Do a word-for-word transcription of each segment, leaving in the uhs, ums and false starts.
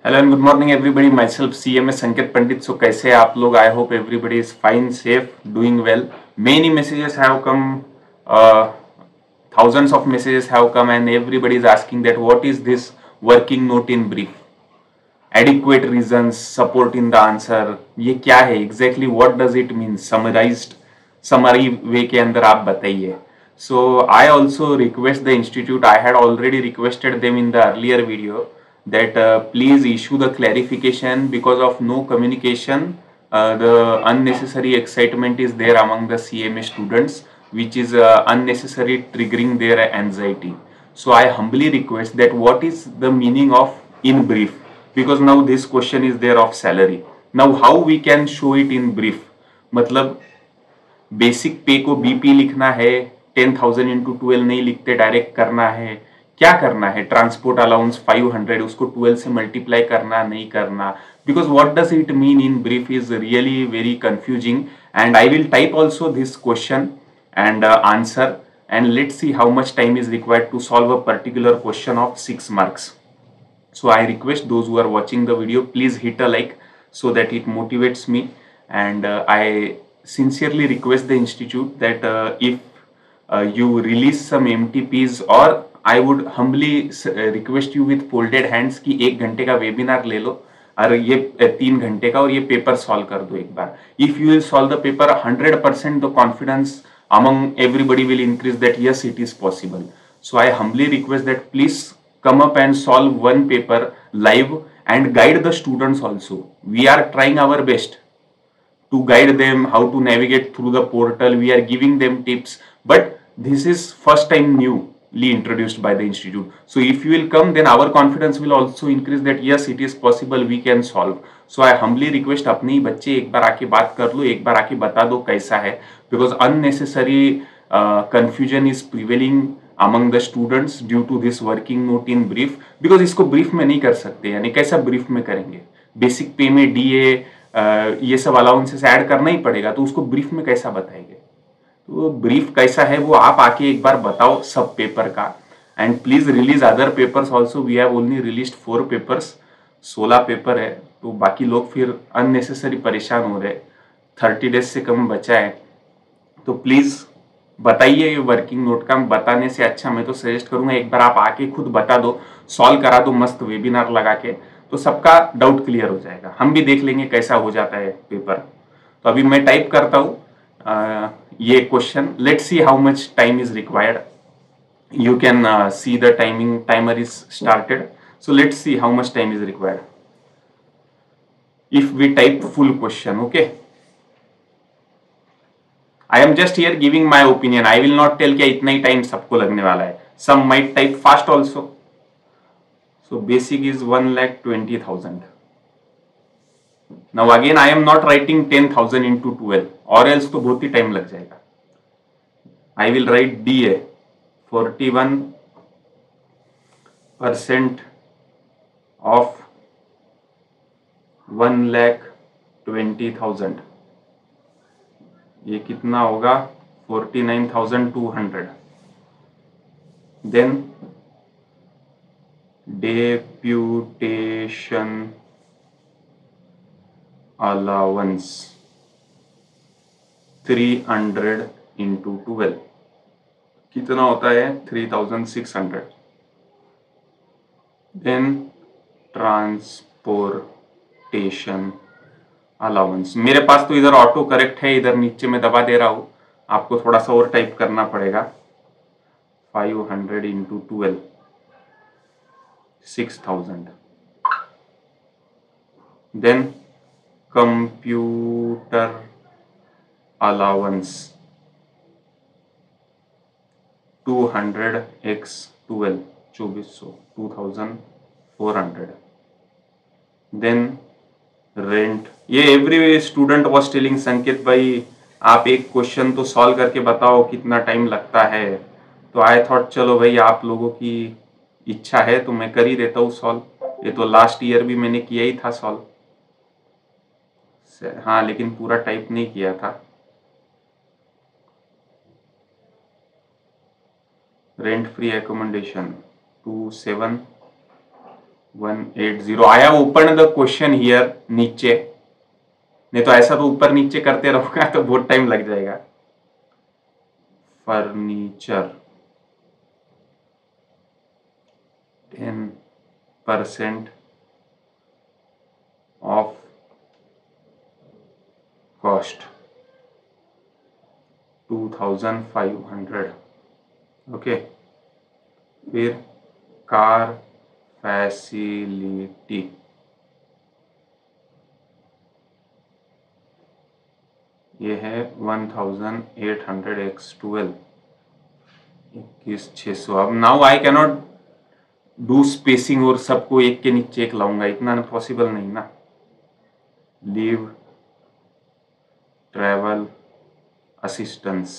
Hello and good morning everybody, myself C M S Sanket Pandit. So कैसे हैं आप लोग? I hope everybody is fine, safe, doing well. Many messages have come, uh, thousands of messages have come, and everybody is asking that what is this working note in brief? Adequate reasons, support in the answer. ये क्या है exactly? What does it mean? Summarized, summary way के अंदर आप बताइए. So I also request the institute. I had already requested them in the earlier video that uh, please issue the clarification because of no communication. Uh, the unnecessary excitement is there among the C M A students, which is uh, unnecessary triggering their anxiety. So I humbly request that what is the meaning of in brief, because now this question is there of salary. Now how we can show it in brief? मतलब basic pay को BP लिखना है, ten thousand into twelve नहीं लिखते, direct करना है. क्या करना है? ट्रांसपोर्ट अलाउंस फाइव हंड्रेड, उसको ट्वेल्व से मल्टीप्लाई करना नहीं करना. Because what does it mean in brief is really very confusing. And I will type also this question and uh, answer, and let's see how much time is required to solve a particular question of six marks. So I request those who are watching the video, please hit a like so that it motivates me. And uh, I sincerely request the institute that uh, if uh, you release some M T Ps, or I would humbly uh, request you with folded hands कि एक घंटे का webinar ले लो और ये तीन घंटे का, और ये पेपर सॉल्व कर दो एक बार. If you will solve the paper, hundred percent the confidence among everybody will increase that yes, it is possible. So I humbly request that please come up and solve one paper live and guide the students also. We are trying our best to guide them how to navigate through the portal. We are giving them tips, but this is first time newly introduced by the institute. So if you will come, then our confidence will also increase that yes, it is possible, we can solve. So I humbly request अपने ही बच्चे एक बार आके बात कर लो, एक बार आके बता दो कैसा है, because unnecessary uh, confusion is prevailing among the students due to this working note in brief. Because इसको brief में नहीं कर सकते, यानी कैसा brief में करेंगे? बेसिक पे में डी ए ये सब अलाउंसेस ऐड करना ही पड़ेगा, तो उसको ब्रीफ में कैसा बताएंगे? तो ब्रीफ कैसा है वो आप आके एक बार बताओ सब पेपर का. And please release other papers also. We have only release four papers, सोलह पेपर है, तो बाकी लोग फिर अननेसेसरी परेशान हो रहे. थर्टी डेज से कम बचा है, तो प्लीज बताइए ये वर्किंग नोट का. बताने से अच्छा मैं तो सजेस्ट करूंगा एक बार आप आके खुद बता दो, सॉल्व करा दो मस्त वेबिनार लगा के, तो सबका डाउट क्लियर हो जाएगा. हम भी देख लेंगे कैसा हो जाता है पेपर. तो अभी मैं टाइप करता हूँ ये question. Let's see how much time is required. You can see the timing, timer is started. So let's see how much time is required if we type full question. Okay, I am just here giving my opinion. I will not tell क्या इतना ही time सबको लगने वाला है. Some might type fast also. So basic is one lakh twenty thousand. Now again I am not writing ten thousand into twelve, or else तो बहुत ही time लग जाएगा. I will write D A, forty-one percent of one lakh twenty thousand. ये कितना होगा? Forty nine thousand two hundred. Then deputation allowance three hundred into twelve कितना होता है? Three thousand six hundred. Then transportation allowance. मेरे पास तो इधर ऑटो करेक्ट है, इधर नीचे में दबा दे रहा हूं, आपको थोड़ा सा और टाइप करना पड़ेगा. Five hundred into twelve, six thousand. Then computer allowance two hundred X twelve, चौबीस सौ, two thousand four hundred. Then rent. ये every student was telling Sanket भाई आप एक क्वेश्चन तो सॉल्व करके बताओ कितना टाइम लगता है. तो आई थॉट चलो भाई आप लोगों की इच्छा है तो मैं कर ही देता हूँ सॉल्व. ये तो लास्ट ईयर भी मैंने किया ही था सॉल्व. हाँ, लेकिन पूरा टाइप नहीं किया था. Rent free accommodation two seven one eight zero. I have open the question here नीचे, नहीं तो ऐसा तो ऊपर नीचे करते रहूंगा तो बहुत टाइम लग जाएगा। Furniture ten percent of cost two thousand five hundred. Okay, फिर कार फैसिलिटी ये है one thousand eight hundred X twelve, इक्कीस छः सौ। अब now I cannot do spacing और सबको एक के नीचे एक लाऊंगा, इतना पॉसिबल नहीं ना। Leave travel assistance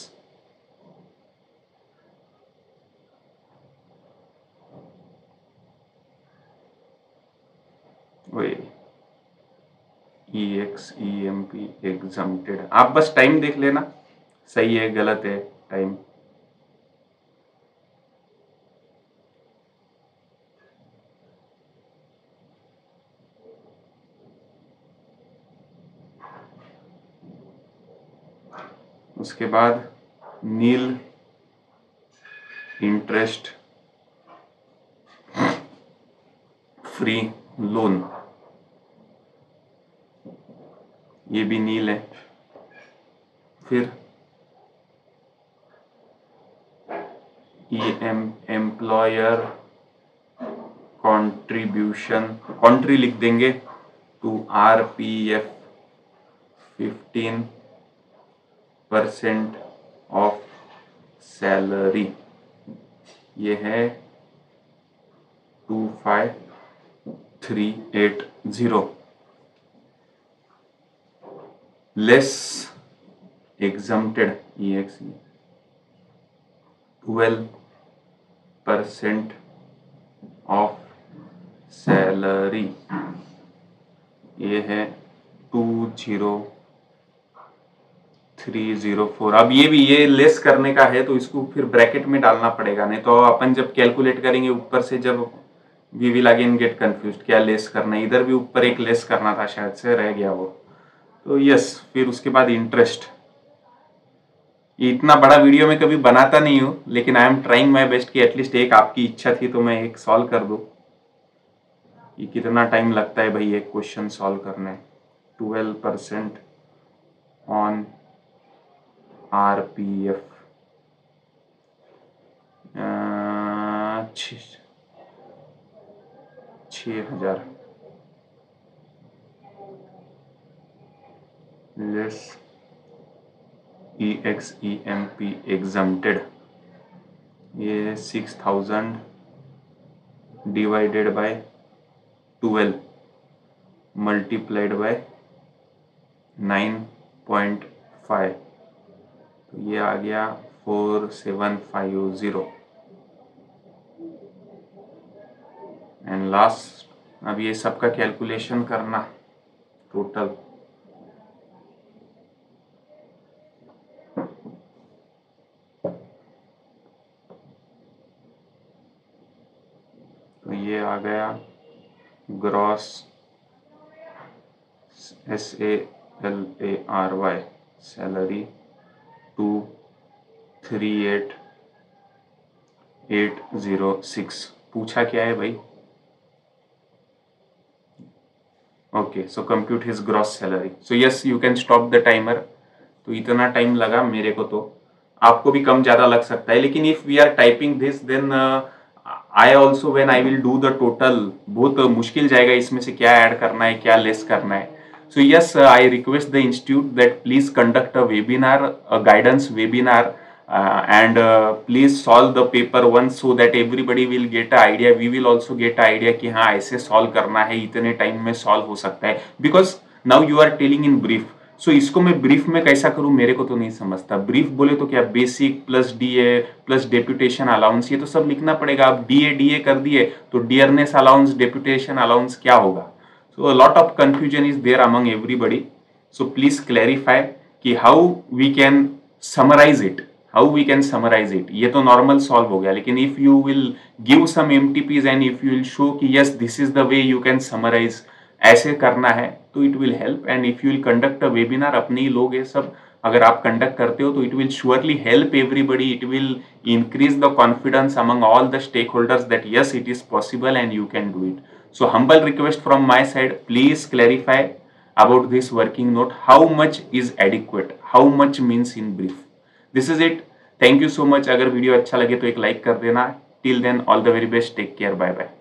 E X E M P exempted. आप बस टाइम देख लेना, सही है गलत है टाइम। उसके बाद नील इंटरेस्ट फ्री लोन, ये भी नील है। फिर E M employer contribution, country लिख देंगे to R P F fifteen percent of salary, ये है two five three eight zero. Less exempted E X twelve percent of salary, ये है two zero three zero four. अब ये भी ये लेस करने का है तो इसको फिर ब्रैकेट में डालना पड़ेगा, नहीं तो अपन जब कैलकुलेट करेंगे ऊपर से जब we will again get confuse क्या लेस करना है। इधर भी ऊपर एक लेस करना था, शायद से रह गया वो, तो यस। फिर उसके बाद इंटरेस्ट, ये इतना बड़ा वीडियो में कभी बनाता नहीं हूँ, लेकिन I am trying my best कि एटलीस्ट एक आपकी इच्छा थी तो मैं एक सॉल्व कर दूँ। ये कितना टाइम लगता है भाई एक क्वेश्चन सॉल्व करने। Twelve percent on R P F छः हजार less E X E M P exempted, ये six thousand divided by twelve multiplied by nine point five, तो ये आ गया four seven five zero. And last, अब ये सबका कैलकुलेशन करना टोटल, तो ये आ गया gross S A L A R Y salary two three eight eight zero six. पूछा क्या है भाई? Okay, so compute his gross salary. So yes, you can stop the timer. तो इतना टाइम लगा मेरे को, तो आपको भी कम ज्यादा लग सकता है, लेकिन if we are typing this then I also when I will do the total, बहुत मुश्किल जाएगा इसमें से क्या ऐड करना है क्या लेस करना है। So yes, uh, I request the institute that please conduct a webinar, a guidance webinar, uh, and uh, please solve the paper once so that everybody will get an idea. We will also get an idea कि हाँ ऐसे solve करना है, इतने time में solve हो सकता है। Because now you are telling in brief, so इसको मैं brief में कैसा करूँ मेरे को तो नहीं समझता। brief बोले तो क्या basic plus D A plus deputation allowance, ये तो सब लिखना पड़ेगा। अब D A D A कर दिए तो dearness allowance, deputation allowance क्या होगा? So a lot of confusion is there among everybody. So please clarify कि how we can summarize it, how we can summarize it, ये तो नॉर्मल सॉल्व हो गया, लेकिन if you will give some MTPs and if you will show कि yes this is the way you can summarize, ऐसे करना है, तो it will help. And if you will conduct a webinar, अपने ही लोग ये सब अगर आप कंडक्ट करते हो, तो it will surely help everybody, it will increase the confidence among all the stakeholders that yes, it is possible and you can do it. So humble request from my side, please clarify about this working note, how much is adequate, how much means in brief. This is it. Thank you so much. अगर video अच्छा लगे तो एक like कर देना. Till then, all the very best. Take care. Bye bye.